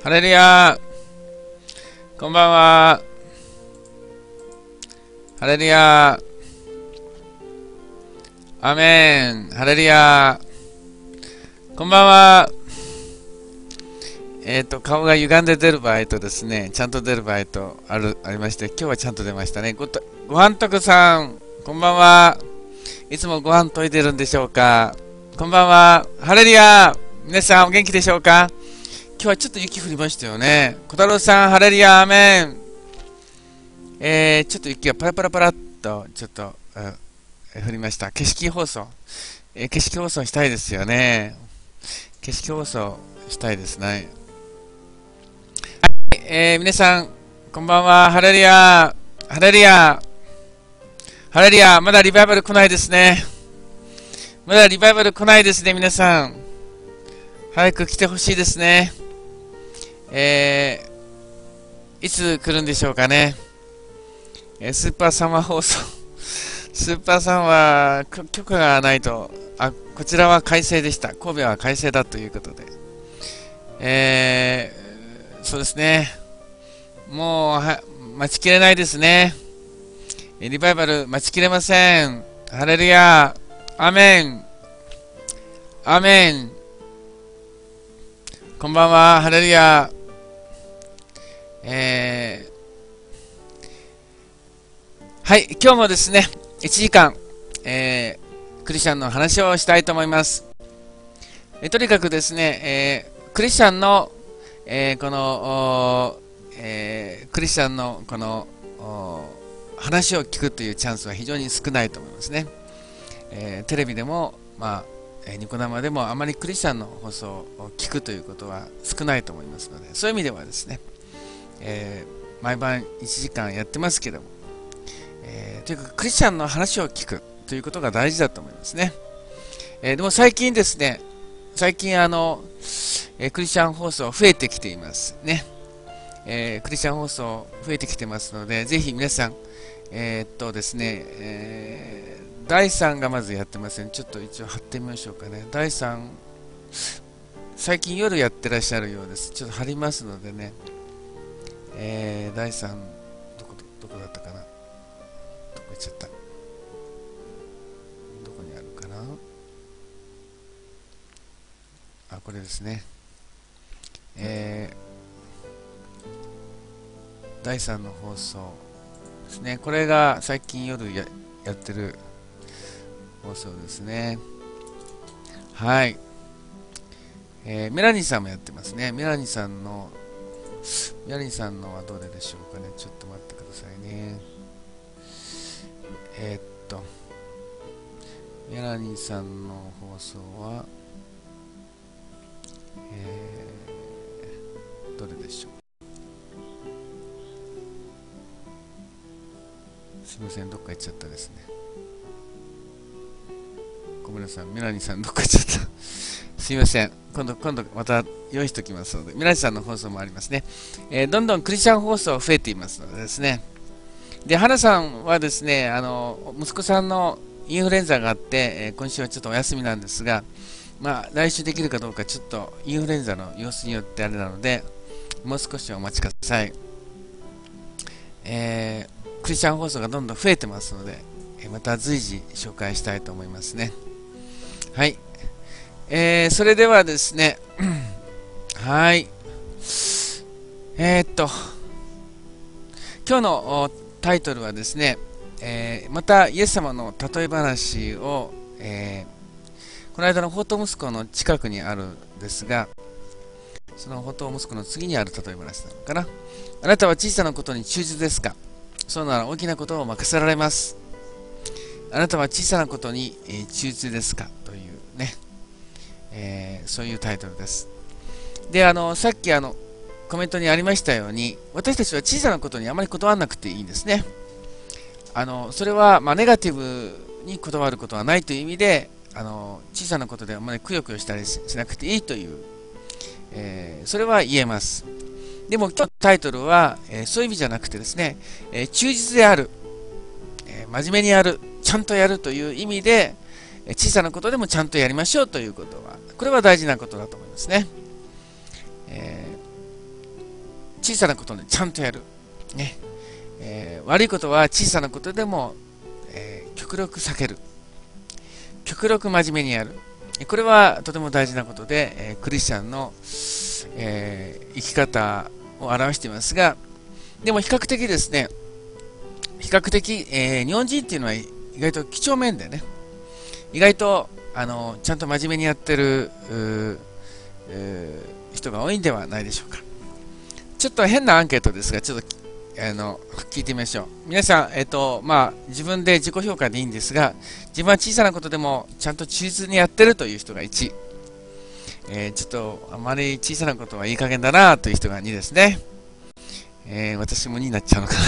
ハレルヤー、こんばんは。ハレルヤー、アメン。ハレルヤー、こんばんは。顔が歪んで出る場合とですね、ちゃんと出る場合とありまして、今日はちゃんと出ましたね。ごはんとくさん、こんばんは。いつもご飯といてるんでしょうか。こんばんは。ハレルヤー、皆さんお元気でしょうか。今日はちょっと雪降りましたよね。小太郎さん、ハレルヤー、アメン。ちょっと雪がパラパラパラっとちょっと、降りました。景色放送、景色放送したいですよね。景色放送したいですね。はい、皆さんこんばんは。ハレルヤー、ハレルヤー、ハレルヤー。まだリバイバル来ないですね。まだリバイバル来ないですね。皆さん早く来てほしいですね。いつ来るんでしょうかね。スーパーサマー放送スーパーさんは許可がないと。こちらは快晴でした。神戸は快晴だということで、そうですね。もう待ちきれないですね。リバイバル待ちきれません。ハレルヤー、アメン、アメン。こんばんは。ハレルヤー。はい、今日もですね、1時間、クリスチャンの話をしたいと思います。とにかくですね、クリスチャンの、この、クリスチャンのこの話を聞くというチャンスは非常に少ないと思いますね。テレビでも、ニコ生でもあまりクリスチャンの放送を聞くということは少ないと思いますので、そういう意味ではですね、毎晩1時間やってますけども、というかクリスチャンの話を聞くということが大事だと思いますね。でも最近ですね、クリスチャン放送増えてきていますね。クリスチャン放送増えてきてますので、ぜひ皆さん、ですね、第3がまずやってません。ちょっと一応貼ってみましょうかね。第3、最近夜やってらっしゃるようです。ちょっと貼りますのでね。第3、どこだったかな。どこ行っちゃった。どこにあるかな。これですね。第3の放送ですね。これが最近夜やってる放送ですね。はい。メラニーさんもやってますね。メラニーさんのはどれでしょうかね。ちょっと待ってくださいね。メラニーさんの放送は、どれでしょう。すみません、どっか行っちゃったですね。ごめんなさい、メラニーさんどっか行っちゃった。すみません、今度また用意しておきますので、メラニーさんの放送もありますね。どんどんクリスチャン放送増えていますのでですね。で、花さんはですね、息子さんのインフルエンザがあって、今週はちょっとお休みなんですが、来週できるかどうかちょっとインフルエンザの様子によってあれなので、もう少しお待ちください。クリスチャン放送がどんどん増えてますので、また随時紹介したいと思いますね。はい。それではですね、はい。今日のタイトルはですね、またイエス様の例え話を、この間の放蕩息子の近くにあるんですが、その放蕩息子の次にある例え話なのかな。あなたは小さなことに忠実ですか。そうなら大きなことを任せられます。あなたは小さなことに忠実ですかというね、そういうタイトルです。で、さっきコメントにありましたように、私たちは小さなことにあまり断らなくていいんですね。それは、ネガティブに断ることはないという意味で、小さなことであまりくよくよしたりしなくていいという、それは言えます。でも今日のタイトルは、そういう意味じゃなくてですね、忠実である、真面目にやる、ちゃんとやるという意味で、小さなことでもちゃんとやりましょうということは、これは大事なことだと思いますね。 小さなことでちゃんとやる。ね。悪いことは小さなことでも、極力避ける。極力真面目にやる。これはとても大事なことで、クリスチャンの、生き方を表していますが、でも比較的ですね、比較的、日本人っていうのは意外と几帳面でね、意外とちゃんと真面目にやってる人が多いんではないでしょうか。ちょっと変なアンケートですが、ちょっと聞いてみましょう。皆さん、自分で自己評価でいいんですが、自分は小さなことでもちゃんと忠実にやってるという人が1、ちょっとあまり小さなことはいい加減だなという人が2ですね。私も2になっちゃうのか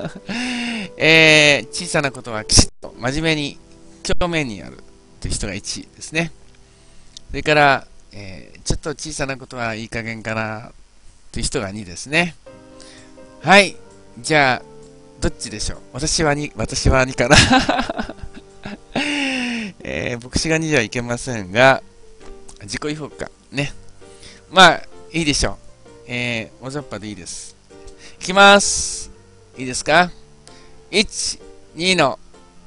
小さなことはきちっと真面目に表面にやるという人が1ですね。それから、ちょっと小さなことはいい加減かなという人が2ですね。はい。じゃあ、どっちでしょう。私は2かな、牧師が2じゃいけませんが、自己評価ね。まあ、いいでしょう。大雑把でいいです。いきます。いいですか？ 1、2の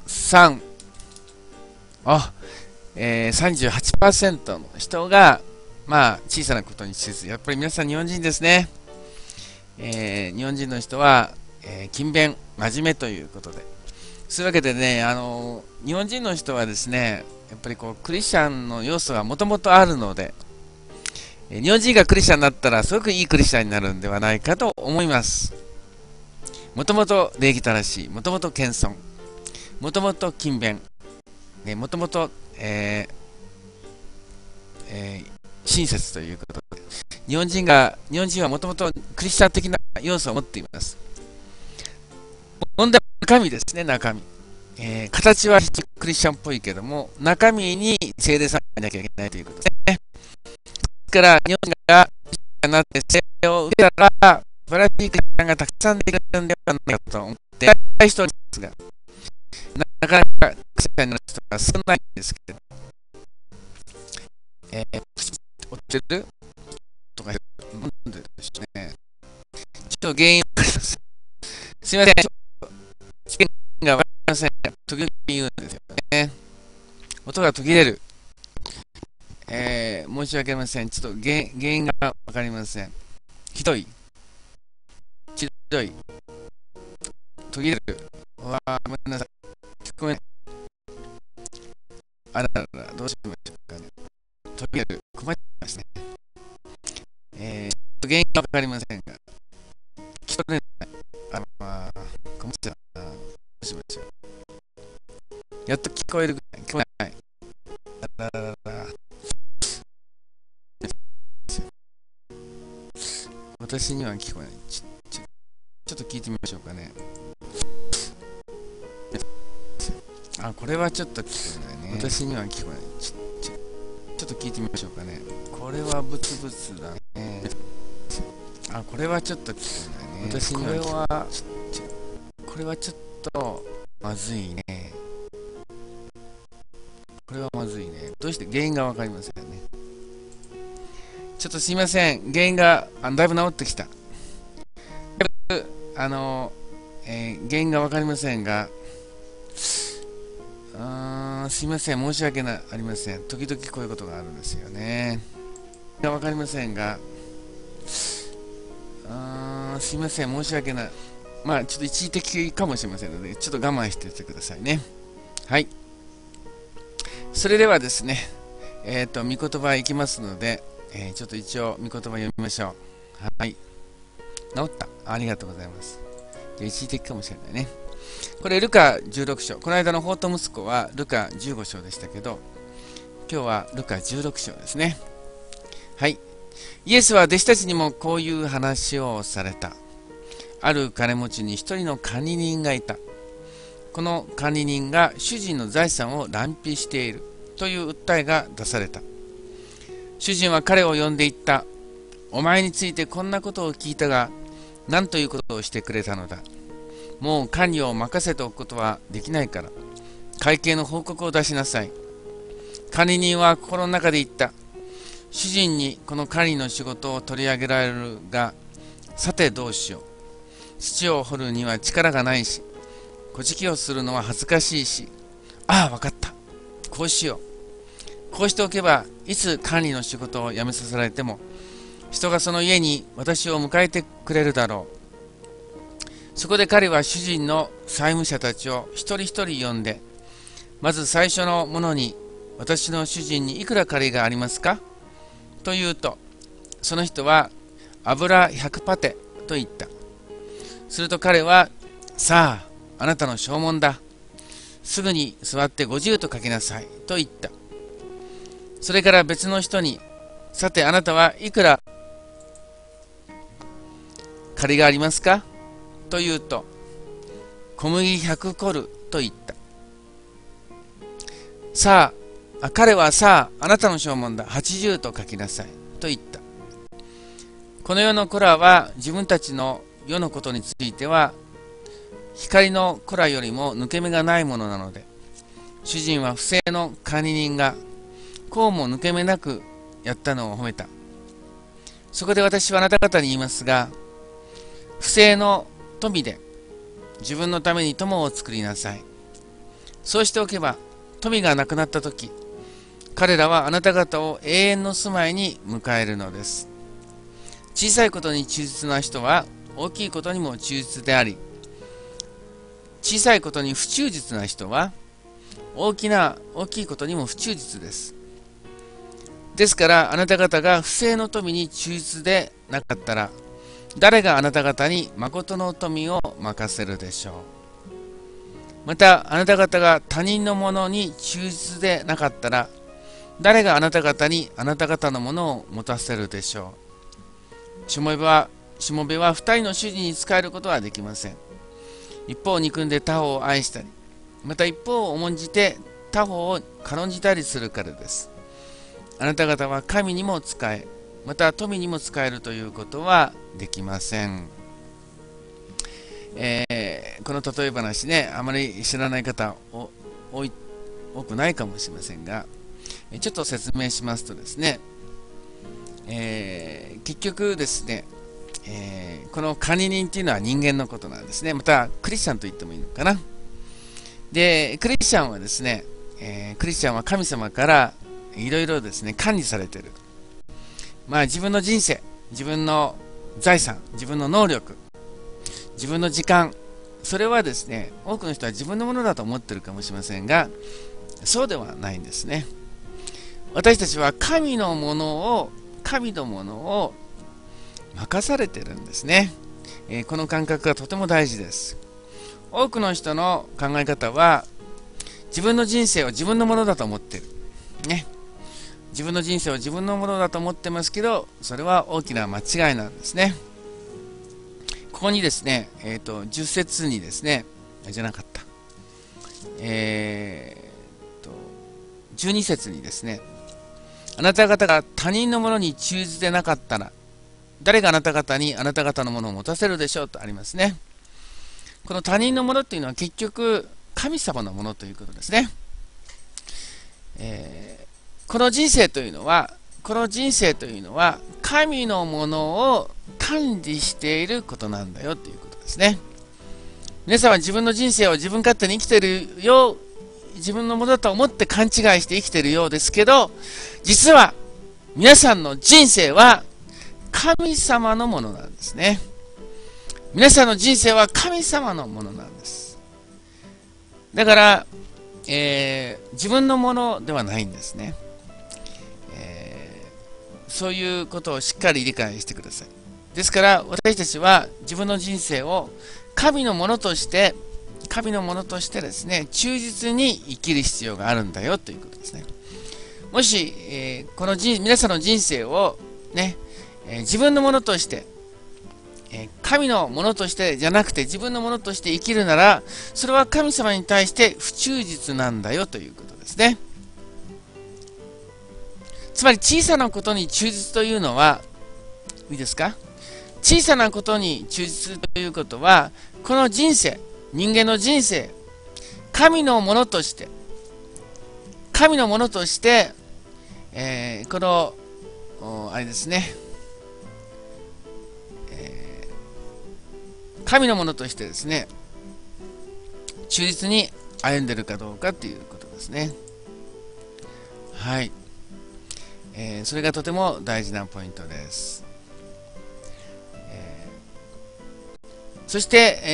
3。38% の人が、小さなことにしず、やっぱり皆さん日本人ですね。日本人の人は、勤勉、真面目ということで。そういうわけでね、日本人の人はですね、やっぱりクリスチャンの要素がもともとあるので、日本人がクリスチャンになったらすごくいいクリスチャンになるんではないかと思います。もともと礼儀正しい、もともと謙遜、もともと勤勉、もともと親切ということで、日本人はもともとクリスチャン的な要素を持っています。問題は中身ですね、中身。形はクリスチャンっぽいけども、中身に聖霊さんがいなきゃいけないということですね。ですから、日本人がクリスチャンになって聖霊を受けたら、素晴らしいクリスチャンがたくさんできるんではないかと思って、やりたい人ですが、なかなかクリスチャンになる人が少ないんですけど、追ってるとか、なんででしょうね。ちょっと原因わかりません。すみません。原因がわかりません。時々言うんですよね。音が途切れる。申し訳ありません。ちょっと原因がわかりません。ひどい。途切れる。ごめんなさい。聞こえない。あららら、どうしましょうかね。途切れる。困っちゃいますね。原因がわかりませんが。聞こえない。困っちゃうな。どうしましょう。やっと聞こえるぐらい。聞こえない。あらららら。私には聞こえない。ちょっと聞いてみましょうかね。これはちょっと聞こえないね。私には聞こえない。ちょっと聞いてみましょうかね。これはブツブツだね。これはちょっと聞こえないね。私にはこれはちょっとまずいね。これはまずいね。どうして原因がわかりませんね。ちょっとすいません。原因がだいぶ治ってきた。だいぶ原因がわかりませんが、すいません。申し訳ありません。時々こういうことがあるんですよね。わかりませんが、すいません。申し訳ない。ちょっと一時的かもしれませんので、ちょっと我慢していてくださいね。はい。それではですね、御言葉いきますので、ちょっと一応御言葉読みましょう。はい。治った。ありがとうございます。一時的かもしれないね。これ、ルカ16章。この間の法と息子はルカ15章でしたけど、今日はルカ16章ですね。はい。イエスは弟子たちにもこういう話をされた。ある金持ちに一人の管理人がいた。この管理人が主人の財産を乱費しているという訴えが出された。主人は彼を呼んで言った。お前についてこんなことを聞いたが、何ということをしてくれたのだ。もう管理を任せておくことはできないから、会計の報告を出しなさい。管理人は心の中で言った。主人にこの管理の仕事を取り上げられるが、 さてどうしよう。土を掘るには力がないし、小じきをするのは恥ずかしいし、ああ、わかった。こうしよう。こうしておけば、いつ管理の仕事を辞めさせられても、人がその家に私を迎えてくれるだろう。そこで彼は主人の債務者たちを一人一人呼んで、まず最初のものに、私の主人にいくら借りがありますかと言うと、その人は油100パテと言った。すると彼は、さあ、あなたの証文だ。すぐに座って50と書きなさいと言った。それから別の人に、さてあなたはいくら借りがありますかと言うと、小麦100コルと言った。彼はさあ、あなたの証文だ。80と書きなさいと言った。この世の子らは自分たちの世のことについては、光の子らよりも抜け目がないものなので、主人は不正の管理人がこうも抜け目なくやったのを褒めた。そこで私はあなた方に言いますが、不正の富で自分のために友を作りなさい。そうしておけば、富がなくなったとき、彼らはあなた方を永遠の住まいに迎えるのです。小さいことに忠実な人は大きいことにも忠実であり、小さいことに不忠実な人は大きいことにも不忠実です。ですからあなた方が不正の富に忠実でなかったら、誰があなた方に誠の富を任せるでしょう。またあなた方が他人のものに忠実でなかったら、誰があなた方にあなた方のものを持たせるでしょう。しもべは二人の主人に仕えることはできません。一方を憎んで他方を愛したり、また一方を重んじて他方を軽んじたりするからです。あなた方は神にも仕え、また富にも仕えるということはできません。この例え話ね、あまり知らない方多くないかもしれませんが、ちょっと説明しますとですね、結局ですね、この管理人っていうのは人間のことなんですね。またクリスチャンと言ってもいいのかな。で、クリスチャンはですね、クリスチャンは神様からいろいろですね、管理されている。自分の人生、自分の財産、自分の能力、自分の時間、それはですね、多くの人は自分のものだと思っているかもしれませんが、そうではないんですね。私たちは神のものを任されているんですね。この感覚がとても大事です。多くの人の考え方は、自分の人生を自分のものだと思っている。ね。自分の人生を自分のものだと思ってますけど、それは大きな間違いなんですね。ここにですね、10節にですね、じゃなかった。12節にですね、あなた方が他人のものに忠実でなかったら、誰があなた方にあなた方のものを持たせるでしょうとありますね。この他人のものというのは結局神様のものということですね。この人生というのは神のものを管理していることなんだよということですね。皆さんは自分の人生を自分勝手に生きているよう、自分のものだと思って勘違いして生きているようですけど、実は皆さんの人生は神様のものなんですね。皆さんの人生は神様のものなんです。だから、自分のものではないんですね。そういうことをしっかり理解してください。ですから私たちは自分の人生を神のものとしてですね、忠実に生きる必要があるんだよということですね。もし、皆さんの人生をね、自分のものとして、神のものとしてじゃなくて自分のものとして生きるなら、それは神様に対して不忠実なんだよということですね。つまり小さなことに忠実というのは、いいですか？小さなことに忠実ということは、この人生、人間の人生、神のものとして、この、あれですね、 神のものとしてですね、忠実に歩んでいるかどうかということですね。はい。それがとても大事なポイントです。そして、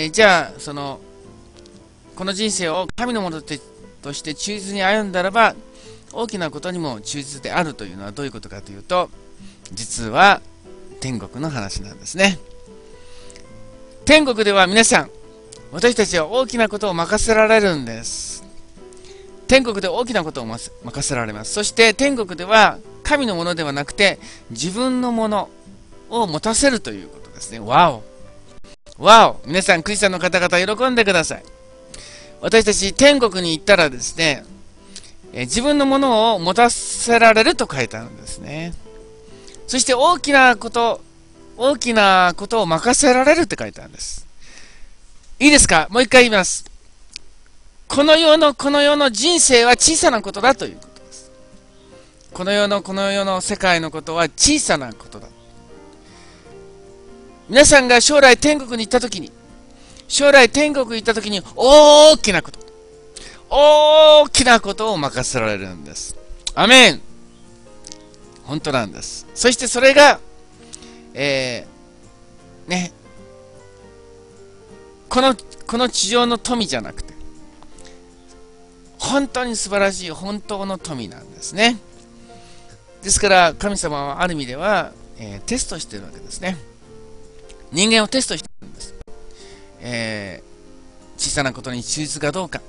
じゃあ、この人生を神のものとして忠実に歩んだらば、大きなことにも忠実であるというのはどういうことかというと、実は天国の話なんですね。天国では皆さん、私たちは大きなことを任せられるんです。天国で大きなことを任せられます。そして天国では神のものではなくて自分のものを持たせるということですね。わお。わお。皆さんクリスチャンの方々喜んでください。私たち天国に行ったらですね、自分のものを持たせられると書いてあるんですね。そして大きなことを任せられるって書いてあるんです。いいですか？もう一回言います。この世の人生は小さなことだということです。この世の世界のことは小さなことだ。皆さんが将来天国に行ったときに、大きなことを任せられるんです。アメン。本当なんです。そしてそれが、この地上の富じゃなくて、本当に素晴らしい本当の富なんですね。ですから神様はある意味では、テストしているわけですね。人間をテストしているんです。小さなことに忠実かどうか、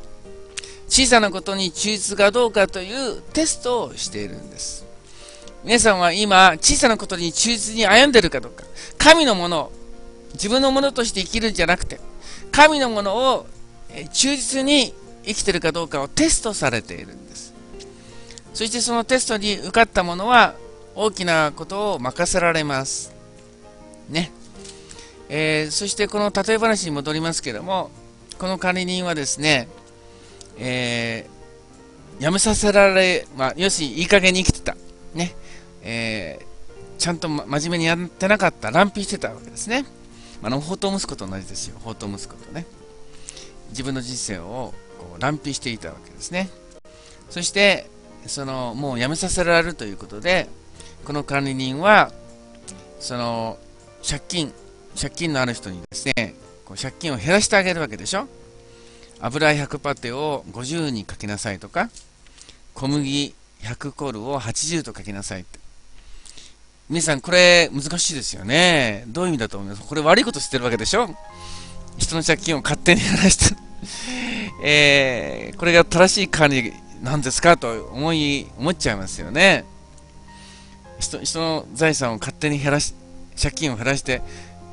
というテストをしているんです。皆さんは今小さなことに忠実に歩んでいるかどうか、神のものを自分のものとして生きるんじゃなくて、神のものを忠実に生きているかどうかをテストされているんです。そしてそのテストに受かったものは大きなことを任せられますね。そしてこの例え話に戻りますけれども、この管理人はですね、辞めさせられ、要するにいい加減に生きてたね、ちゃんと真面目にやってなかった、乱費してたわけですね。放蕩息子と同じですよ。放蕩息子とね、自分の人生を乱費していたわけですね。そしてもう辞めさせられるということで、この管理人は借金のある人にですね、借金を減らしてあげるわけでしょ。油100パテを50に書きなさいとか、小麦100コルを80と書きなさいって。皆さんこれ難しいですよね。どういう意味だと思います？これ悪いことしてるわけでしょ。人の借金を勝手に減らしてこれが正しい管理なんですかと思っちゃいますよね。人の財産を勝手に借金を減らして、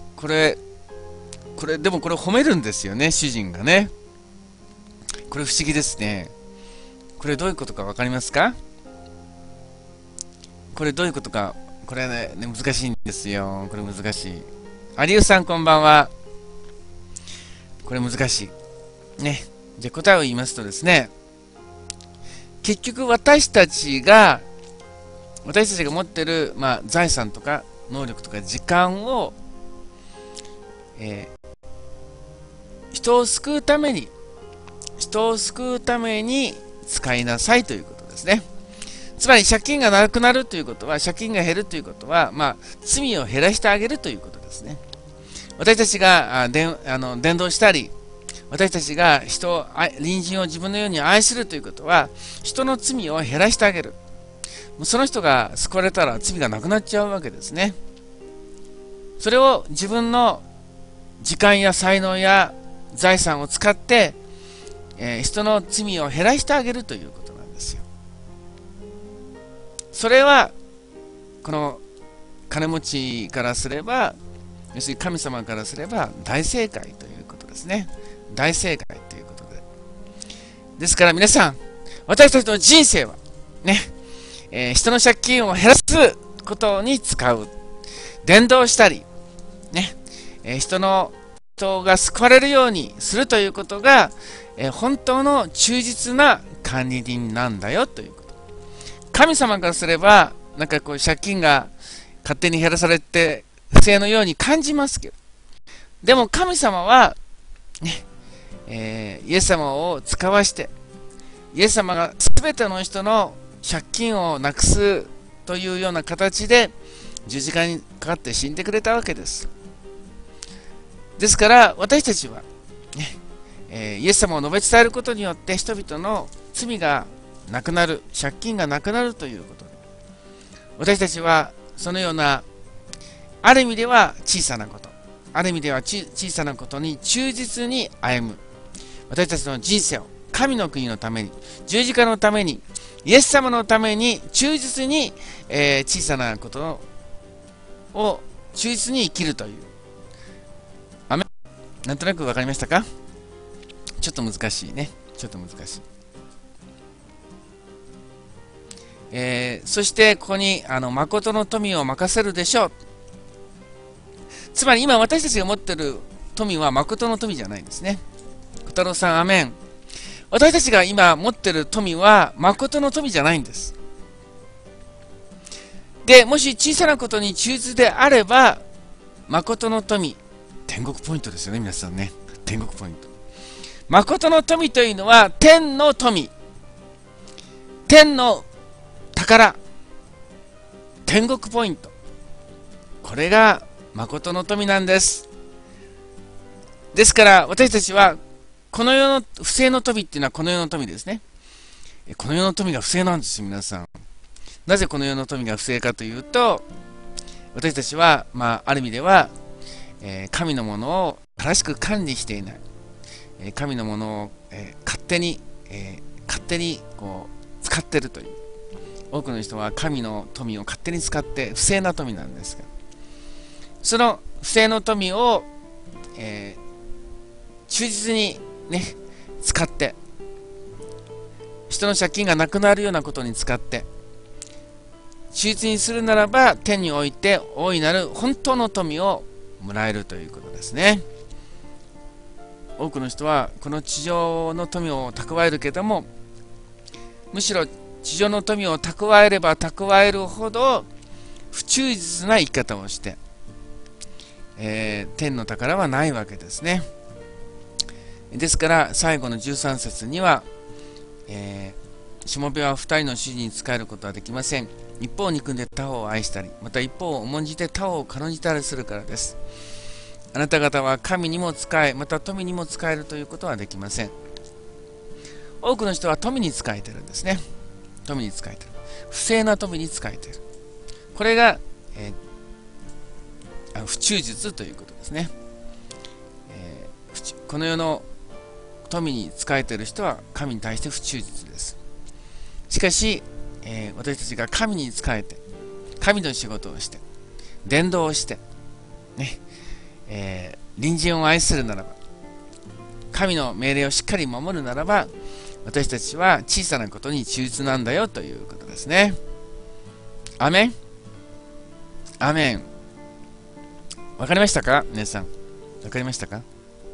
でもこれ褒めるんですよね、主人がね。これ不思議ですね。これどういうことか分かりますか？これどういうことか、これね、難しいんですよ。これ難しい。有吉さんこんばんは。これ難しい。ね。じゃあ答えを言いますとですね、結局私たちが持っている、財産とか能力とか時間を、人を救うために使いなさいということですね。つまり借金がなくなるということは、借金が減るということは、罪を減らしてあげるということですね。私たちが伝道したり、私たちが隣人を自分のように愛するということは、人の罪を減らしてあげる。その人が救われたら罪がなくなっちゃうわけですね。それを自分の時間や才能や財産を使って、人の罪を減らしてあげるということなんですよ。それはこの金持ちからすれば、要するに神様からすれば大正解ということですね。大正解ということで。ですから皆さん、私たちの人生はね、人の借金を減らすことに使う。伝道したり、ね、人が救われるようにするということが、本当の忠実な管理人なんだよということ。神様からすれば、借金が勝手に減らされて不正のように感じますけど、 でも神様は、ね、イエス様を使わして、イエス様が全ての人の借金をなくすというような形で十字架にかかって死んでくれたわけです。ですから私たちは、ね、イエス様を述べ伝えることによって人々の罪がなくなる、借金がなくなるということで、私たちはそのようなある意味では小さなこと、ある意味では小さなことに忠実に歩む、私たちの人生を神の国のために、十字架のために、イエス様のために忠実に、小さなことを忠実に生きるという。アメン。なんとなく分かりましたか？ちょっと難しいね。ちょっと難しい。そしてここに誠の富を任せるでしょう。つまり今私たちが持っている富は誠の富じゃないんですね。小太郎さん、アメン。私たちが今持っている富は誠の富じゃないんです。で、もし小さなことに忠実であれば、誠の富、天国ポイントですよね、皆さんね。天国ポイント。誠の富というのは天の富、天の宝、天国ポイント。これが誠の富なんです。ですから私たちはこの世の不正の富っていうのはこの世の富ですね。この世の富が不正なんですよ、皆さん。なぜこの世の富が不正かというと、私たちは、ある意味では、神のものを正しく管理していない。神のものを、勝手にこう使っているという。多くの人は神の富を勝手に使って不正な富なんですが、その不正の富を、忠実にね、使って人の借金がなくなるようなことに使って忠実にするならば、天において大いなる本当の富をもらえるということですね。多くの人はこの地上の富を蓄えるけども、むしろ地上の富を蓄えれば蓄えるほど不忠実な生き方をして、天の宝はないわけですね。ですから最後の13節には、しもべは二人の主人に仕えることはできません。一方を憎んで他方を愛したり、また一方を重んじて他方を軽んじたりするからです。あなた方は神にも仕え、また富にも仕えるということはできません。多くの人は富に仕えてるんですね。富に仕えてる。不正な富に仕えてる。これが、不忠実ということですね。この世の富に仕えている人は神に対して不忠実です。しかし、私たちが神に仕えて、神の仕事をして、伝道をして、ね、隣人を愛するならば、神の命令をしっかり守るならば、私たちは小さなことに忠実なんだよということですね。アメン。アメン。わかりましたか、皆さん。わかりましたか？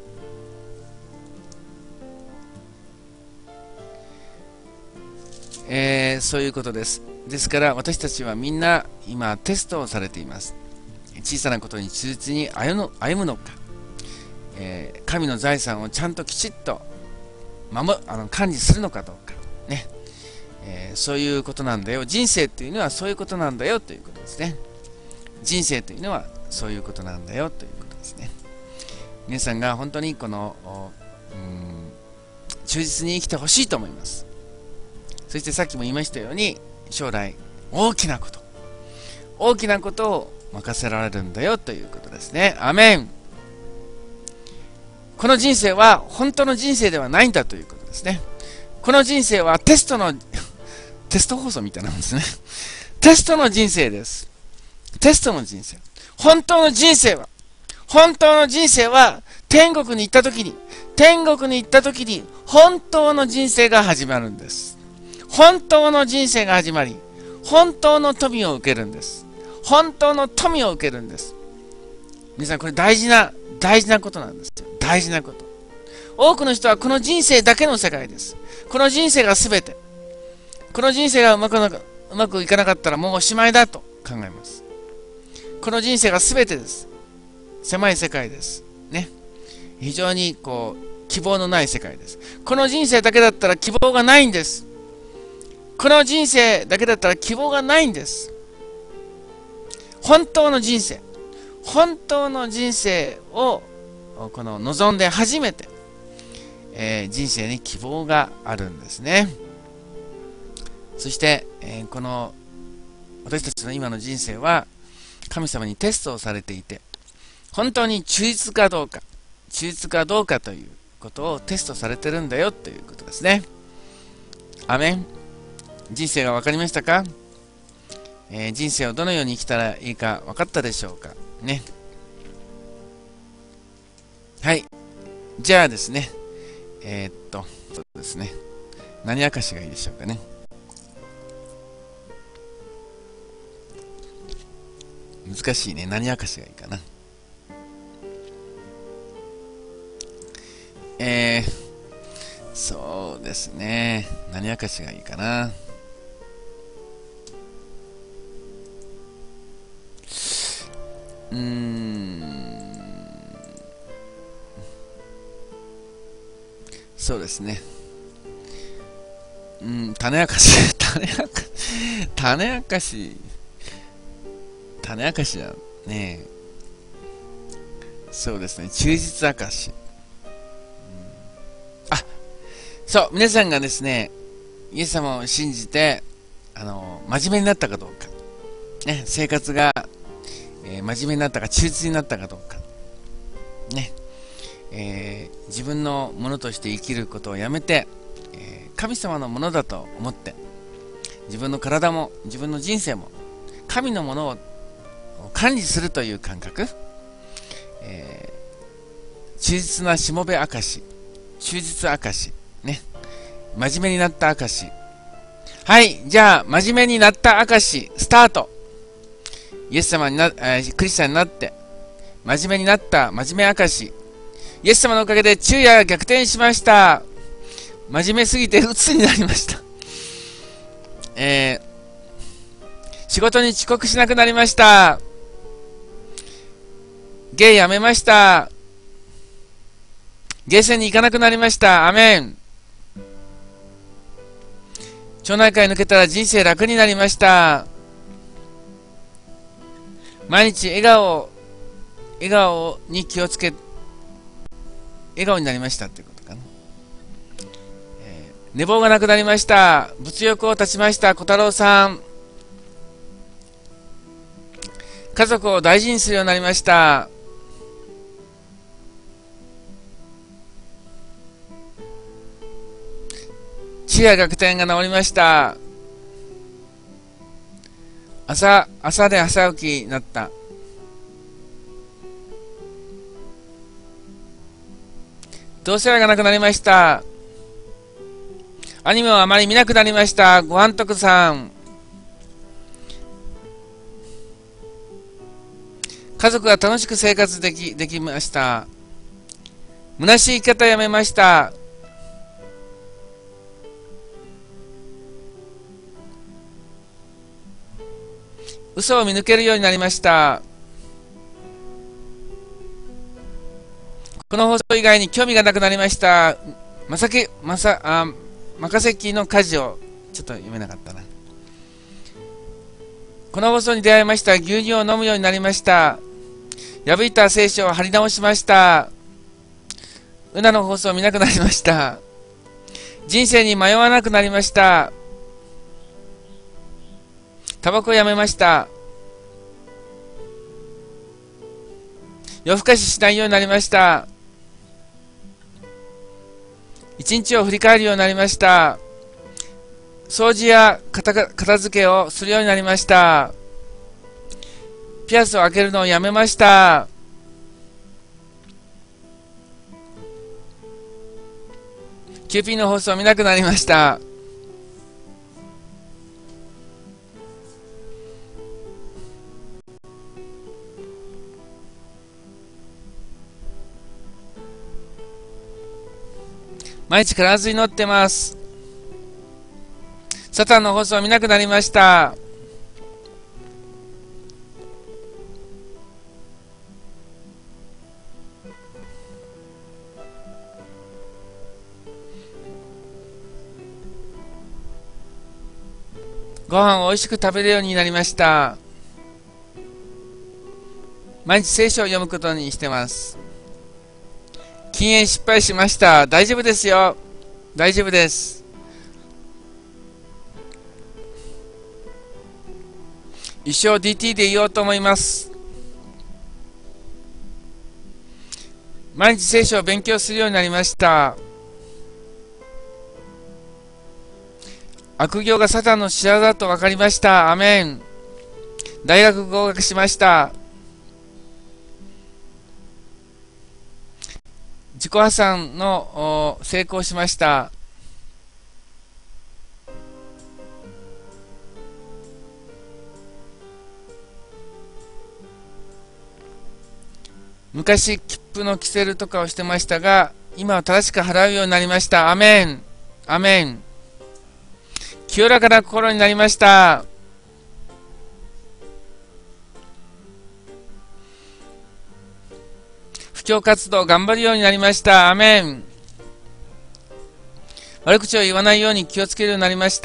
そういうことです。ですから私たちはみんな今テストをされています。小さなことに忠実に歩むのか、神の財産をちゃんときちっと管理するのかどうか、ね、そういうことなんだよ。人生というのはそういうことなんだよということですね。人生というのはそういうことなんだよということですね。皆さんが本当にこの忠実に生きてほしいと思います。そしてさっきも言いましたように、将来大きなことを任せられるんだよということですね。アメン。この人生は本当の人生ではないんだということですね。この人生はテスト放送みたいなもんですね。テストの人生です。テストの人生。本当の人生は天国に行った時に本当の人生が始まるんです。本当の人生が始まり、本当の富を受けるんです。本当の富を受けるんです。皆さん、これ大事なことなんですよ。大事なこと。多くの人はこの人生だけの世界です。この人生が全て。この人生がうまくいかなかったらもうおしまいだと考えます。この人生が全てです。狭い世界です。 ね、非常に希望のない世界です。この人生だけだったら希望がないんです。この人生だけだったら希望がないんです。本当の人生を望んで初めて、人生に希望があるんですね。そして、この私たちの今の人生は神様にテストをされていて、本当に忠実かどうかということをテストされてるんだよということですね。アメン。人生が分かりましたか？人生をどのように生きたらいいか分かったでしょうかね。はい。じゃあですね、そうですね、何証がいいでしょうかね。難しいね。何証がいいかな。そうですね。何証がいいかな。そうですね。種明かし、種明かしだね。そうですね。忠実明かし。そう、皆さんがですね、イエス様を信じて、真面目になったかどうか。ね、生活が、真面目になったか、忠実になったかどうか。ね、自分のものとして生きることをやめて、神様のものだと思って、自分の体も、自分の人生も、神のものを管理するという感覚。忠実なしもべ証、忠実証。ね。真面目になった証。はい。じゃあ、真面目になった証、スタート。イエス様にクリスチャンになって、真面目になった真面目証。イエス様のおかげで昼夜が逆転しました。真面目すぎて鬱になりました。仕事に遅刻しなくなりました。ゲイやめました。ゲーセンに行かなくなりました。アメン。町内会抜けたら人生楽になりました。毎日笑顔に気をつけ、笑顔になりましたっていうことかな。寝坊がなくなりました。物欲を断ちました。小太郎さん。家族を大事にするようになりました。昼夜逆転が治りました。朝で朝起きになった。同世話がなくなりました。アニメをあまり見なくなりました。ご飯徳さん。家族が楽しく生活できました。虚しい生き方をやめました。嘘を見抜けるようになりました。この放送以外に興味がなくなりました。任せきの家事をちょっと読めなかったな。この放送に出会いました。牛乳を飲むようになりました。破いた聖書を貼り直しました。うなの放送を見なくなりました。人生に迷わなくなりました。タバコをやめました。夜更かししないようになりました。一日を振り返るようになりました。掃除や片付けをするようになりました。ピアスを開けるのをやめました。キューピーの放送を見なくなりました。毎日必ず祈ってます。サタンの放送を見なくなりました。 ご飯を美味しく食べるようになりました。毎日聖書を読むことにしてます。禁煙失敗しました。大丈夫ですよ。大丈夫です。一生 DT でいようと思います。毎日聖書を勉強するようになりました。悪行がサタンの仕業だと分かりました。アメン。大学合格しました。自己破産の成功しました。昔切符の着せるとかをしてましたが、今は正しく払うようになりました。アメン。アメン。清らかな心になりました。布教活動頑張るようになりました。アメン。悪口を言わないように気をつけるようになりました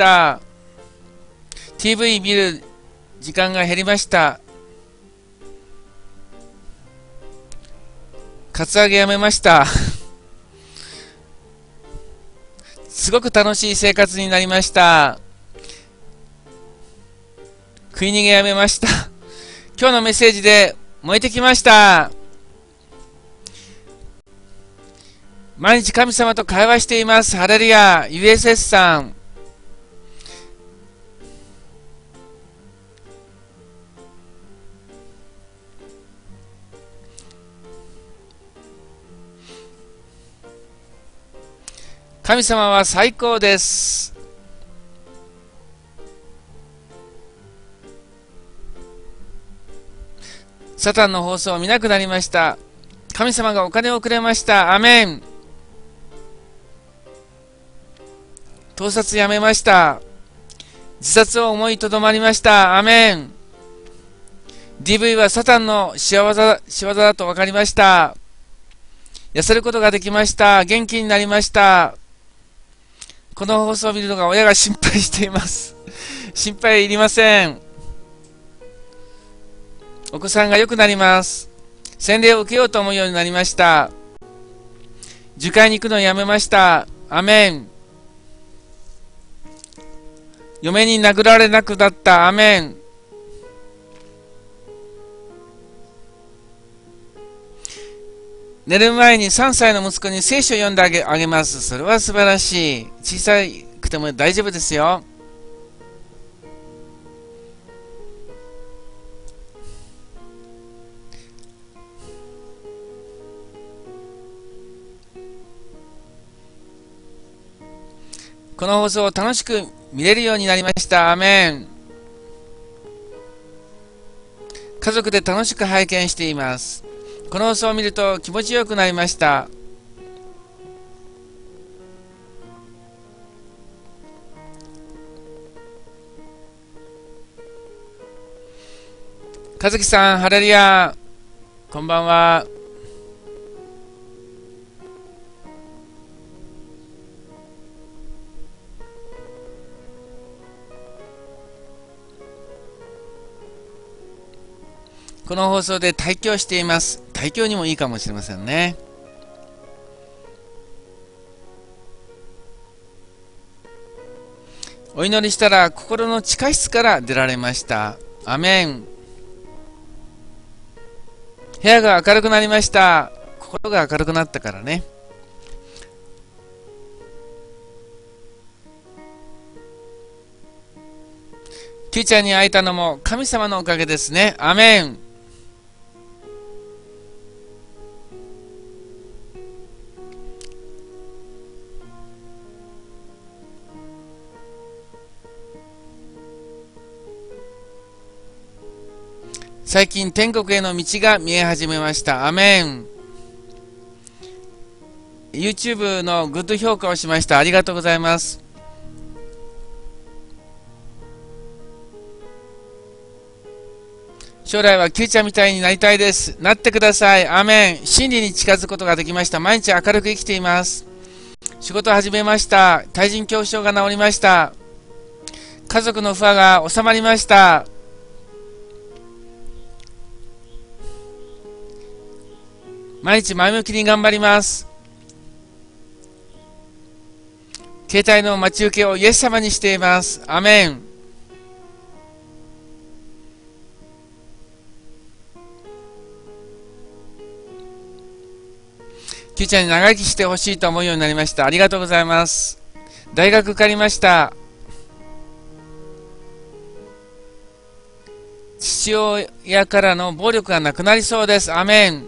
。TV 見る時間が減りました。カツアゲやめました。すごく楽しい生活になりました。食い逃げやめました。今日のメッセージで燃えてきました。毎日神様と会話しています。ハレルヤ。USS さん。神様は最高です。サタンの放送を見なくなりました。神様がお金をくれました。アメン。盗撮やめました。自殺を思いとどまりました。アメン。DV はサタンの仕業だと分かりました。痩せることができました。元気になりました。この放送を見るのが親が心配しています。心配いりません。お子さんが良くなります。洗礼を受けようと思うようになりました。受会に行くのをやめました。アメン。嫁に殴られなくなった。アメン。寝る前に3歳の息子に聖書を読んであげます。それは素晴らしい。小さくても大丈夫ですよ。この放送を楽しく見れるようになりました。アメン。家族で楽しく拝見しています。この放送を見ると気持ちよくなりました。和樹さん、ハレルヤ。こんばんは。この放送で大教しています。大教にもいいかもしれませんね。お祈りしたら心の地下室から出られました。アメン。部屋が明るくなりました。心が明るくなったからね。キューちゃんに会えたのも神様のおかげですね。アメン。最近天国への道が見え始めました。アメン。YouTube のグッド評価をしました。ありがとうございます。将来はキューちゃんみたいになりたいです。なってください。アメン。真理に近づくことができました。毎日明るく生きています。仕事を始めました。対人恐怖症が治りました。 家族の不和が収まりました。毎日前向きに頑張ります。携帯の待ち受けをイエス様にしています。アメン。Q ちゃんに長生きしてほしいと思うようになりました。ありがとうございます。大学受かりました。父親からの暴力がなくなりそうです。アメン。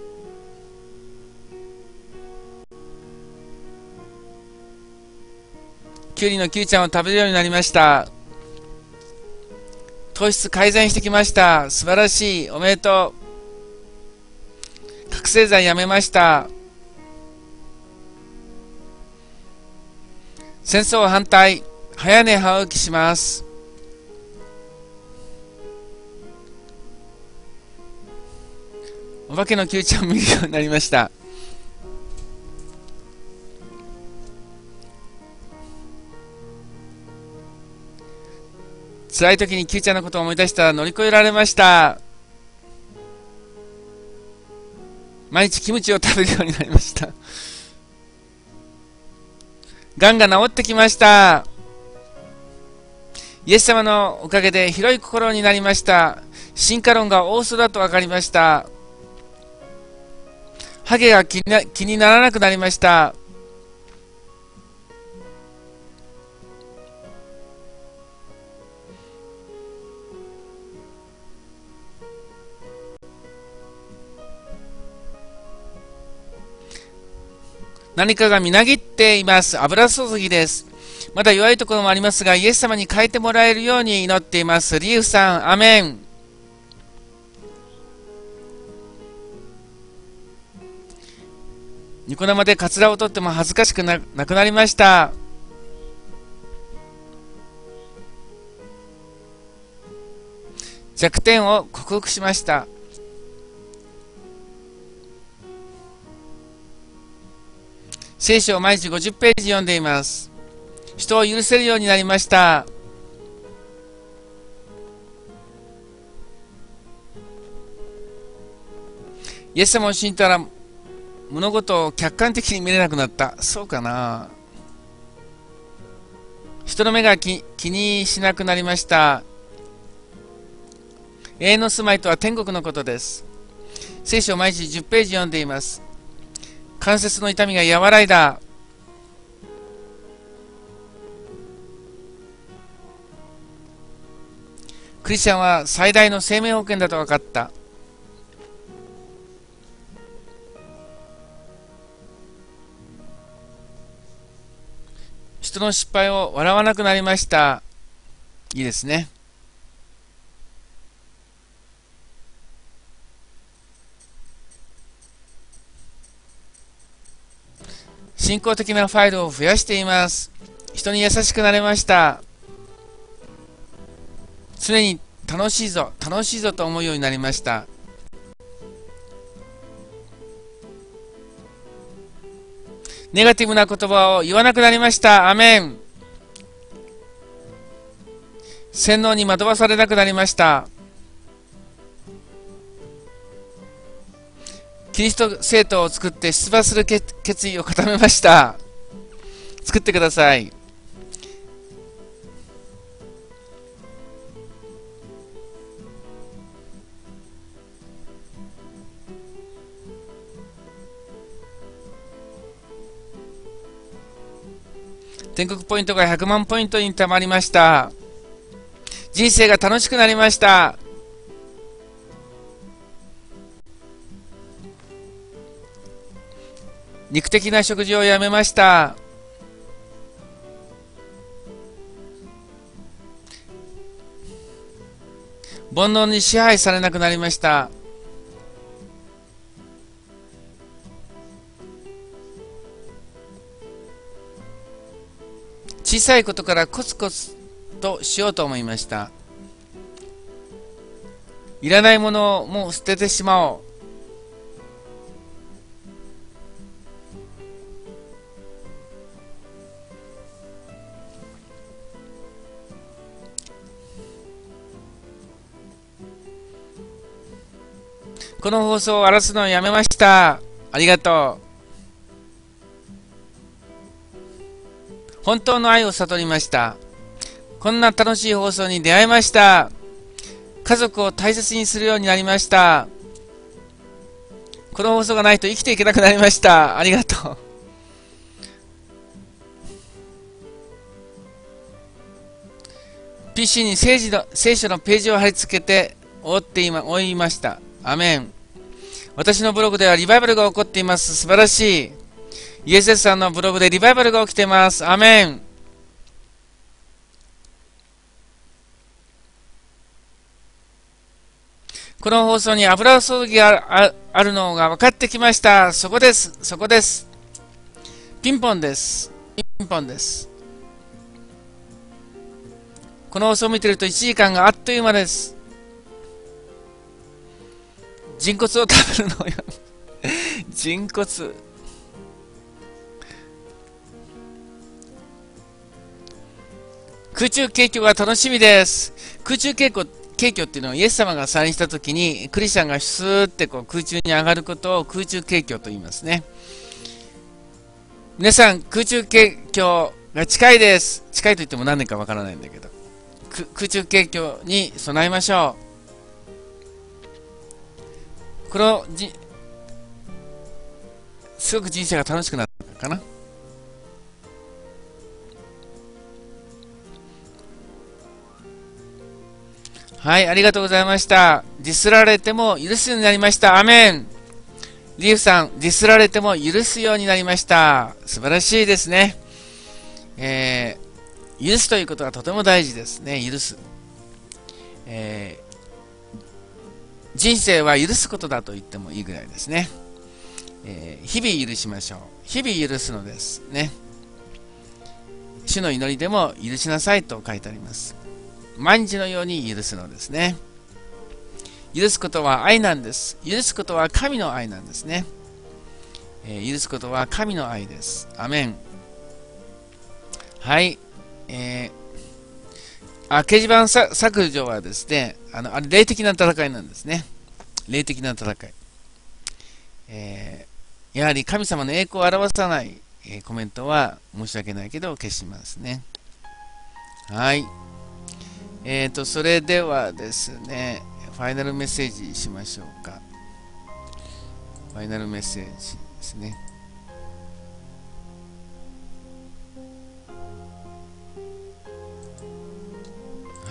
キュウリの Q ちゃんを食べるようになりました。糖質改善してきました。素晴らしい。おめでとう。覚醒剤やめました。戦争反対。早寝早起きします。お化けの Q ちゃんを見るようになりました。辛い時に Q ちゃんのことを思い出したら乗り越えられました。毎日キムチを食べるようになりました。がんが治ってきました。イエス様のおかげで広い心になりました。進化論が大嘘だと分かりました。ハゲが気にならなくなりました。何かがみなぎっています。油注ぎです。まだ弱いところもありますが、イエス様に変えてもらえるように祈っています。リーフさん、アメン。ニコ生でカツラを取っても恥ずかしくなくなりました。弱点を克服しました。聖書を毎日50ページ読んでいます。人を許せるようになりました。イエス様を信じたら物事を客観的に見れなくなった。そうかな。人の目が気にしなくなりました。永遠の住まいとは天国のことです。聖書を毎日10ページ読んでいます。関節の痛みが和らいだ。クリスチャンは最大の生命保険だと分かった。人の失敗を笑わなくなりました。いいですね。信仰的なファイルを増やしています。人に優しくなれました。常に楽しいぞと思うようになりました。ネガティブな言葉を言わなくなりました。アメン。洗脳に惑わされなくなりました。キリスト聖徒を作って出馬する決意を固めました。作ってください。天国ポイントが100万ポイントに貯まりました。人生が楽しくなりました。肉的な食事をやめました。煩悩に支配されなくなりました。小さいことからコツコツとしようと思いました。いらないものをもう捨ててしまおう。 この放送を荒らすのをやめました。ありがとう。本当の愛を悟りました。こんな楽しい放送に出会いました。家族を大切にするようになりました。この放送がないと生きていけなくなりました。ありがとう。PC に聖書のページを貼り付けて追いました。アメン。私のブログではリバイバルが起こっています。素晴らしい。イエスさんのブログでリバイバルが起きています。アメン。この放送に油注ぎがあるのが分かってきました。そこです。そこです。ピンポンです。ピンポンです。この放送を見ていると1時間があっという間です。人骨を食べるのよ。人骨。空中景挙が楽しみです。空中景挙っていうのはイエス様が再臨した時にクリスチャンがスーってこう空中に上がることを空中景挙と言いますね。皆さん空中景挙が近いです。近いと言っても何年かわからないんだけど、空中景挙に備えましょう。すごく人生が楽しくなったかな。はい、ありがとうございました。ディスられても許すようになりました。アメン。リーフさん、ディスられても許すようになりました。素晴らしいですね。許すということはとても大事ですね。許す。人生は許すことだと言ってもいいぐらいですね。日々許しましょう。日々許すのですね。主の祈りでも許しなさいと書いてあります。毎日のように許すのですね。許すことは愛なんです。許すことは神の愛なんですね。許すことは神の愛です。アメン。はい。掲示板削除はですね、あれ霊的な戦いなんですね。霊的な戦い。やはり神様の栄光を表さない、コメントは申し訳ないけど消しますね。はい。それではですね、ファイナルメッセージしましょうか。ファイナルメッセージですね。はい。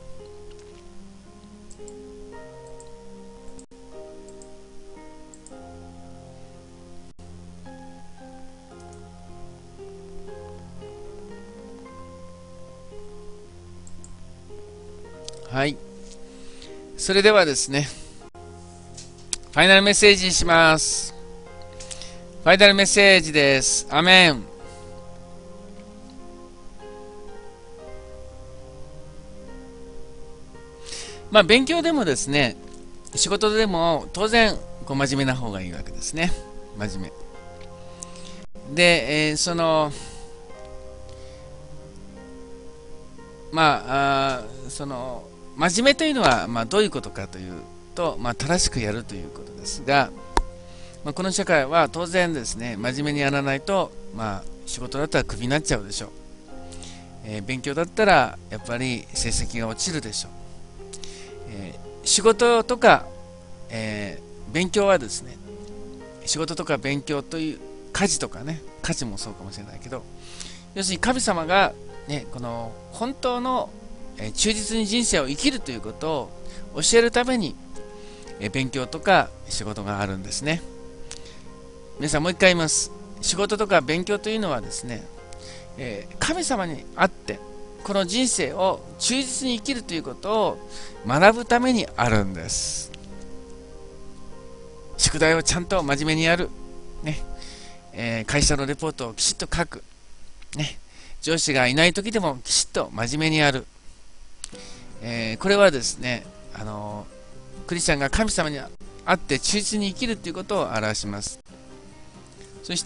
はい。それではですね、ファイナルメッセージします。ファイナルメッセージです。アメン。勉強でもですね、仕事でも当然真面目な方がいいわけですね。真面目。で、真面目というのは、どういうことかというと、正しくやるということですが、この社会は当然ですね、真面目にやらないと、仕事だったらクビになっちゃうでしょう。勉強だったらやっぱり成績が落ちるでしょう。仕事とか、勉強はですね、仕事とか勉強という家事とかね、家事もそうかもしれないけど、要するに神様が、ね、この本当の忠実に人生を生きるということを教えるために勉強とか仕事があるんですね。皆さんもう一回言います。仕事とか勉強というのはですね、神様にあってこの人生を忠実に生きるということを学ぶためにあるんです。宿題をちゃんと真面目にやる、ね、会社のレポートをきちっと書く、ね、上司がいない時でもきちっと真面目にやる、これはですね、クリスチャンが神様にあって忠実に生きるということを表します。そして、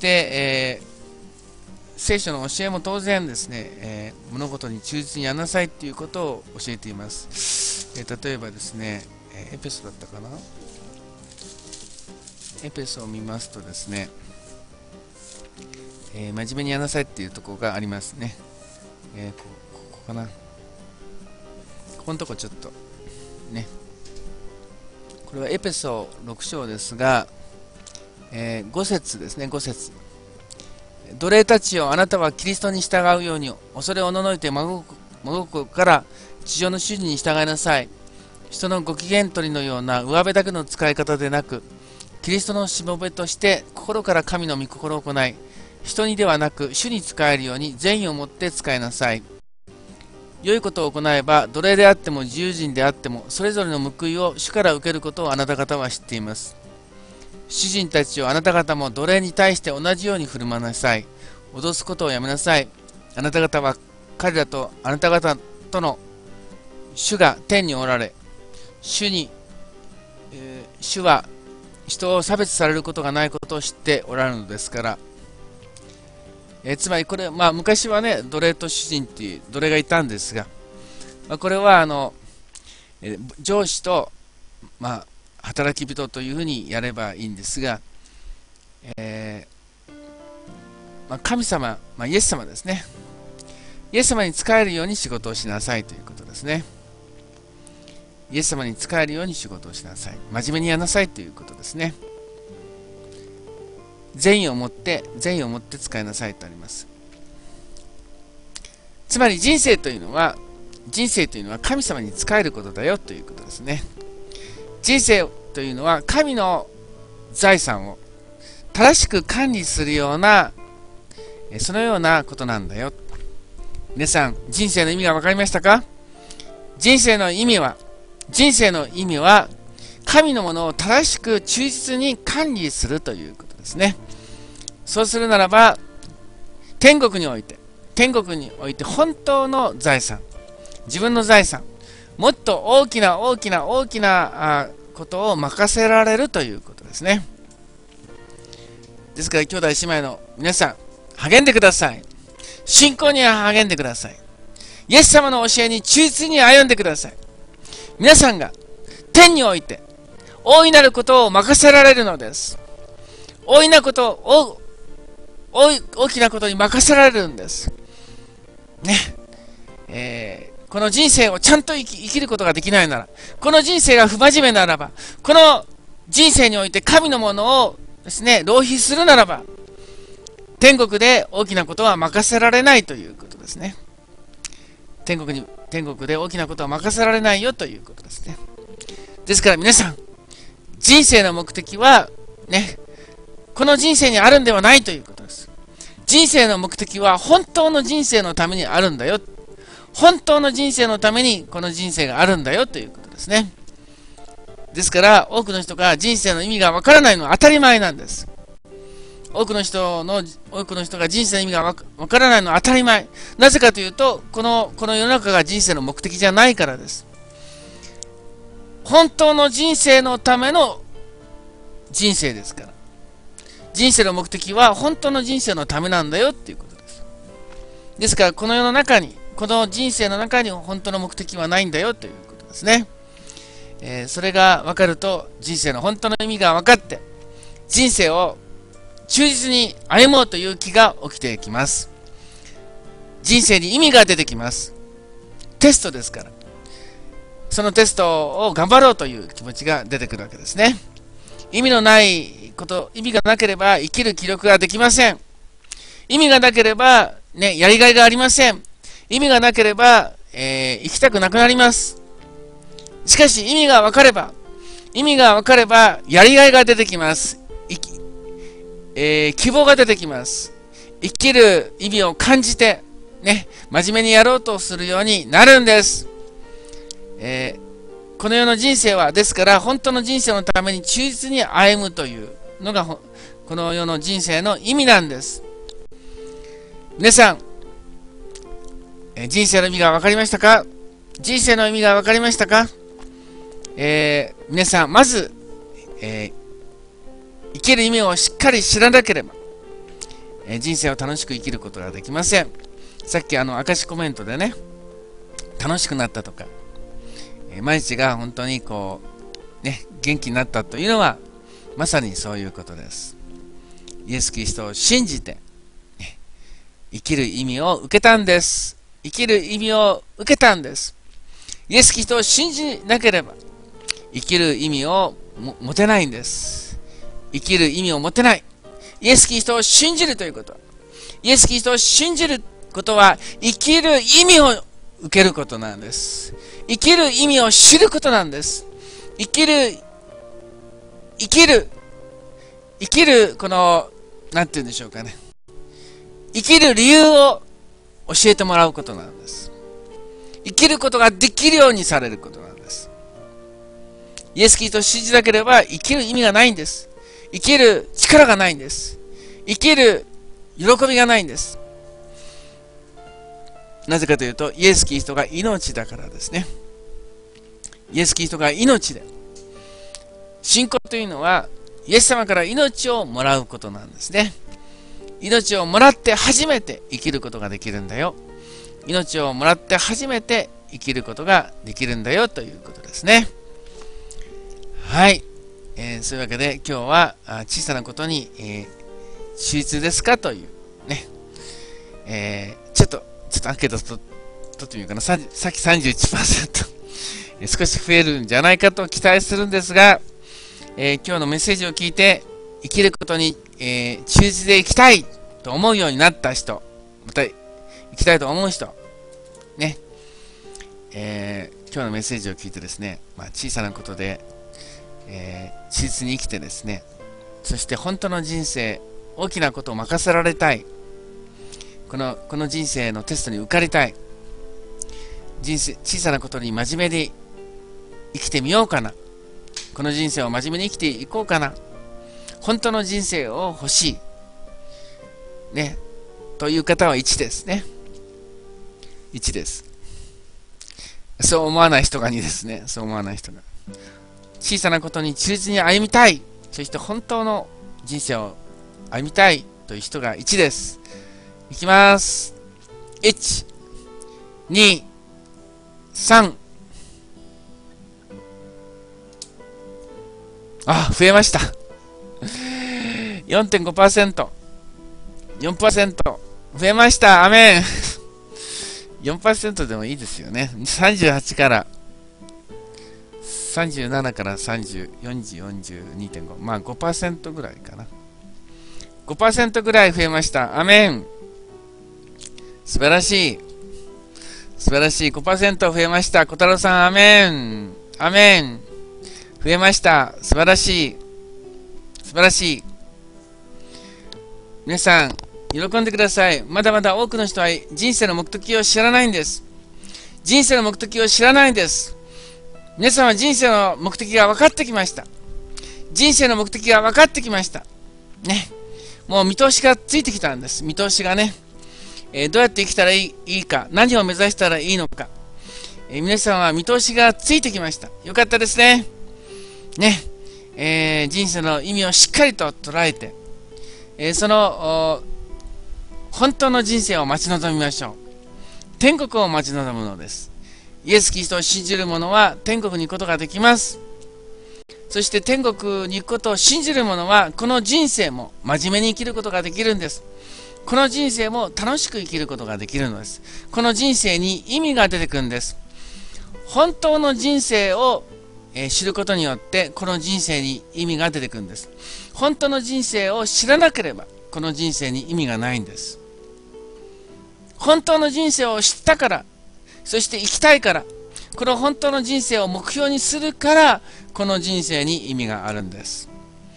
聖書の教えも当然ですね、物事に忠実にやんなさいということを教えています。例えばですね、エペソだったかな、 エペソを見ますとですね、真面目にやりなさいっていうところがありますね。ここかな。ここのとこちょっとね、これはエペソ6章ですが、5節ですね、5節。奴隷たちよ、あなたはキリストに従うように、恐れおののいて真心から地上の主に従いなさい。人のご機嫌取りのような上辺だけの使い方でなく、キリストのしもべとして心から神の御心を行い、人にではなく主に仕えるように善意を持って仕えなさい。良いことを行えば、奴隷であっても自由人であっても、それぞれの報いを主から受けることをあなた方は知っています。主人たちをあなた方も奴隷に対して同じように振る舞いなさい。脅すことをやめなさい。あなた方は彼らとあなた方との主が天におられ、主は人を差別されることがないことを知っておられるのですから。つまりこれ、昔はね、奴隷と主人っていう奴隷がいたんですが、これは上司と、働き人というふうにやればいいんですが、神様、イエス様ですね。イエス様に仕えるように仕事をしなさいということですね。イエス様に仕えるように仕事をしなさい。真面目にやらなさいということですね。善意を持って使いなさいとあります。つまり人生というのは神様に仕えることだよということですね。人生というのは神の財産を正しく管理するようなそのようなことなんだよ。皆さん、人生の意味が分かりましたか？人生の意味は神のものを正しく忠実に管理するということですね。そうするならば、天国において本当の財産、自分の財産、もっと大きなことを任せられるということですね。ですから兄弟姉妹の皆さん、励んでください。信仰に励んでください。イエス様の教えに忠実に歩んでください。皆さんが天において大いなることを任せられるのです。大きなことに任せられるんですね。この人生をちゃんと生きることができないなら、この人生が不真面目ならば、この人生において神のものをですね、浪費するならば、天国で大きなことは任せられないということですね。天国で大きなことは任せられないよということですね。ですから皆さん、人生の目的はね、この人生にあるんではないということです。人生の目的は本当の人生のためにあるんだよ。本当の人生のためにこの人生があるんだよということですね。ですから多くの人が人生の意味がわからないのは当たり前なんです。多くの人が人生の意味がわからないのは当たり前。なぜかというと、この世の中が人生の目的じゃないからです。本当の人生のための人生ですから。人生の目的は本当の人生のためなんだよっていうことです。ですからこの人生の中に本当の目的はないんだよということですね。それが分かると人生の本当の意味が分かって、人生を忠実に歩もうという気が起きてきます。人生に意味が出てきます。テストですから。そのテストを頑張ろうという気持ちが出てくるわけですね。意味がなければ生きる気力ができません。意味がなければ、やりがいがありません。意味がなければ、生きたくなくなります。しかし意味が分かれば、やりがいが出てきます。希望が出てきます。生きる意味を感じて、真面目にやろうとするようになるんです。この世の人生は、ですから、本当の人生のために忠実に歩むというのが、この世の人生の意味なんです。皆さん、人生の意味が分かりましたか？人生の意味が分かりましたか？皆さん、まず、生きる意味をしっかり知らなければ、人生を楽しく生きることができません。さっき明石コメントでね、楽しくなったとか、毎日が本当に元気になったというのは、 まさにそういうことです。イエス・キリストを信じて生きる意味を受けたんです。生きる意味を受けたんです。イエス・キリストを信じなければ生きる意味を持てないんです。生きる意味を持てない。イエス・キリストを信じるということ。イエス・キリストを信じることは生きる意味を受けることなんです。生きる意味を知ることなんです。生きる、この、なんて言うんでしょうかね。生きる理由を教えてもらうことなんです。生きることができるようにされることなんです。イエス・キリストを信じなければ生きる意味がないんです。生きる力がないんです。生きる喜びがないんです。なぜかというと、イエス・キリストが命だからですね。イエス・キリストが命で。信仰というのは、イエス様から命をもらうことなんですね。命をもらって初めて生きることができるんだよ。命をもらって初めて生きることができるんだよということですね。はい。そういうわけで今日は小さなことに、忠実ですかというね。ちょっとアンケート取ってみようかな。さっき 31% 少し増えるんじゃないかと期待するんですが、今日のメッセージを聞いて生きることに、忠実で生きたいと思うようになった人、また生きたいと思う人ね、今日のメッセージを聞いてですね、小さなことで、忠実に生きてですね、そして本当の人生、大きなことを任せられたい、この人生のテストに受かりたい、小さなことに真面目に生きてみようかな、この人生を真面目に生きていこうかな、本当の人生を欲しいねという方は1ですね。1です。そう思わない人が2ですね。そう思わない人が、小さなことに忠実に歩みたい、そして本当の人生を歩みたいという人が1です。いきます。1、2、3。増えました。4.5%。4%。増えました。アメン。4% でもいいですよね。38から37から30、40、42.5。5% ぐらいかな。5% ぐらい増えました。アメン。素晴らしい。素晴らしい。5% 増えました。小太郎さん、アメン。アメン。増えました。素晴らしい。素晴らしい。皆さん、喜んでください。まだまだ多くの人は人生の目的を知らないんです。人生の目的を知らないんです。皆さんは人生の目的が分かってきました。人生の目的が分かってきました。ね。もう見通しがついてきたんです。見通しがね。どうやって生きたらいいか、何を目指したらいいのか。皆さんは見通しがついてきました。よかったですね。ね。人生の意味をしっかりと捉えて、その本当の人生を待ち望みましょう。天国を待ち望むのです。イエス・キリストを信じる者は天国に行くことができます。そして天国に行くことを信じる者はこの人生も真面目に生きることができるんです。この人生も楽しく生きることができるのです。この人生に意味が出てくるんです。本当の人生を知ることによってこの人生に意味が出てくるんです。本当の人生を知らなければこの人生に意味がないんです。本当の人生を知ったから、そして生きたいから、この本当の人生を目標にするからこの人生に意味があるんです。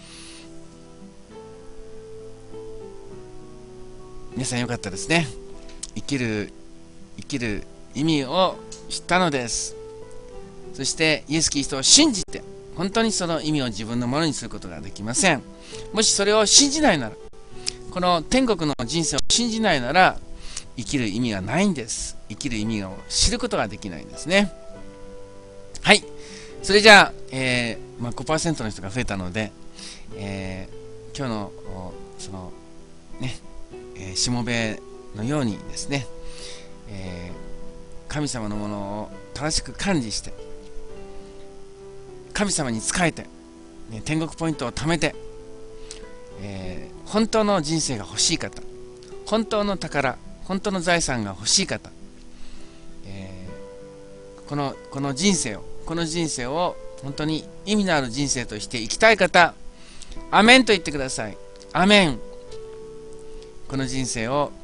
皆さんよかったですね。生きる意味を知ったのです。そしてイエス・キリストを信じて本当にその意味を自分のものにすることができません。もしそれを信じないなら、この天国の人生を信じないなら生きる意味がないんです。生きる意味を知ることができないんですね。はい。それじゃあ、5% の人が増えたので、今日のそのね、しもべのようにですね、神様のものを正しく管理して神様に仕えて天国ポイントを貯めて、本当の人生が欲しい方、本当の宝、本当の財産が欲しい方、この人生を本当に意味のある人生として生きたい方、アメンと言ってください。アメン。この人生を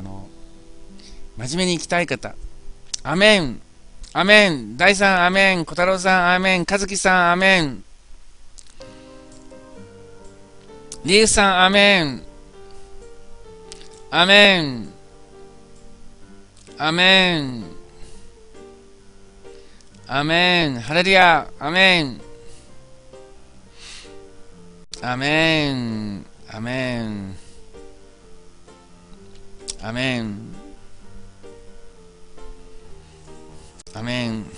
真面目に生きたい方、アメン。アメン。大さんアメン。小太郎さんアメン。和樹さんアメン。リュウさんアメン。アメン。アメン。アメン。ハレルヤ。アメン。アメン。アメン。アメン。アメン。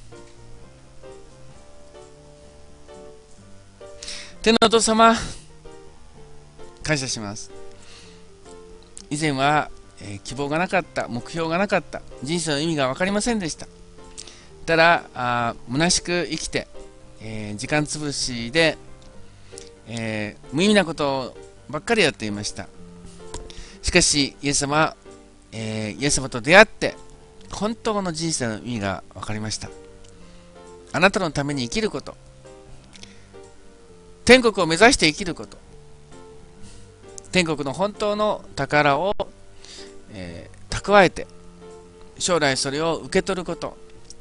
天のお父様、感謝します。以前は、希望がなかった、目標がなかった、人生の意味が分かりませんでした。ただ虚しく生きて、時間つぶしで、無意味なことばっかりやっていました。しかしイエス様と出会って本当の人生の意味が分かりました。あなたのために生きること、天国を目指して生きること、天国の本当の宝を、蓄えて将来それを受け取ること、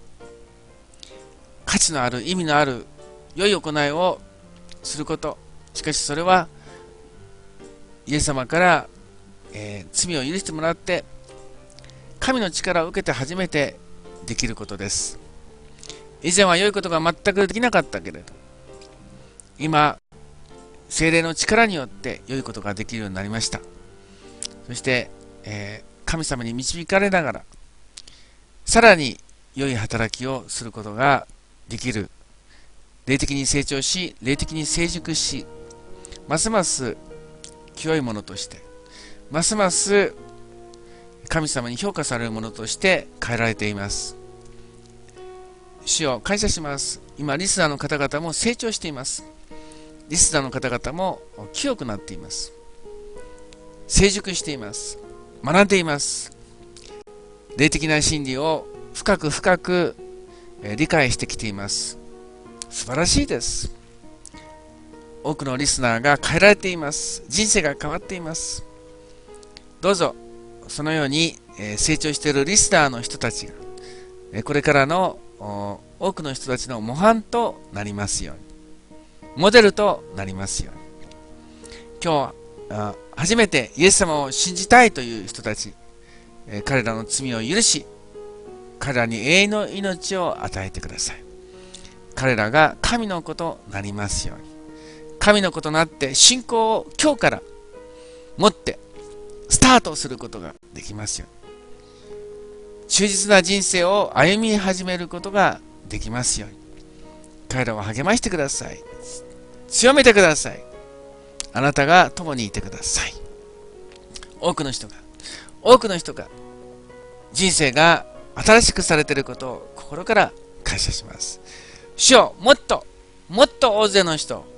価値のある意味のある良い行いをすること。しかしそれはイエス様から、罪を許してもらって神の力を受けて初めてできることです。以前は良いことが全くできなかったけれど、今聖霊の力によって良いことができるようになりました。そして、神様に導かれながらさらに良い働きをすることができる、霊的に成長し、霊的に成熟し、ますます清いものとして、ますます神様に評価されるものとして変えられています。主よ、感謝します。今リスナーの方々も成長しています。リスナーの方々も清くなっています。成熟しています。学んでいます。霊的な真理を深く深く理解してきています。素晴らしいです。多くのリスナーが変えられています。人生が変わっています。どうぞそのように成長しているリスナーの人たちがこれからの多くの人たちの模範となりますように、モデルとなりますように。今日初めてイエス様を信じたいという人たち、彼らの罪を許し、彼らに永遠の命を与えてください。彼らが神の子となりますように。神の子となって信仰を今日から持ってスタートすることができますように。忠実な人生を歩み始めることができますように。彼らを励ましてください。強めてください。あなたが共にいてください。多くの人が人生が新しくされていることを心から感謝します。主よ、もっと大勢の人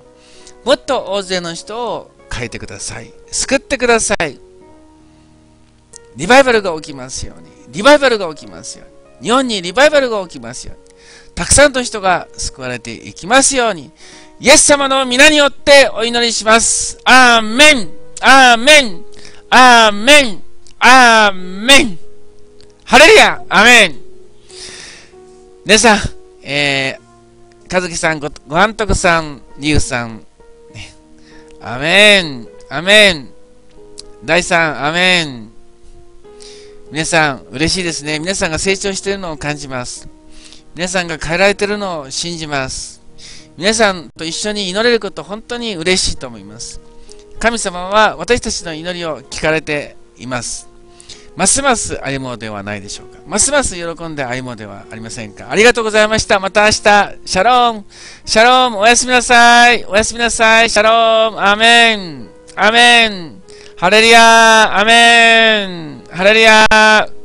を変えてください。救ってください。リバイバルが起きますように。日本にリバイバルが起きますように。たくさんの人が救われていきますように。イエス様の皆によってお祈りします。アーメン、アーメン、アーメン、アーメン。ハレルヤ、アーメン。皆さん、和樹さん、ご安徳さん、リュウさん、アーメン、アーメン。大さん、アーメン。皆さん、嬉しいですね。皆さんが成長しているのを感じます。皆さんが変えられているのを信じます。皆さんと一緒に祈れること、本当に嬉しいと思います。神様は私たちの祈りを聞かれています。ますます歩もうではないでしょうか。ますます喜んで歩もうではありませんか。ありがとうございました。また明日。シャローム。シャローム。おやすみなさい。おやすみなさい。シャローム。アーメン。アーメン。ハレルヤー。アーメン。ハレルヤー。